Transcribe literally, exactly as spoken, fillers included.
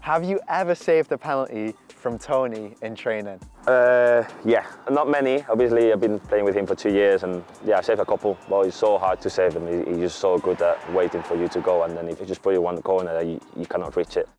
Have you ever saved a penalty from Toney in training? Uh, yeah, not many. Obviously, I've been playing with him for two years, and yeah, I saved a couple. But it's so hard to save them. He's just so good at waiting for you to go, and then if you just put it one corner, you, you cannot reach it.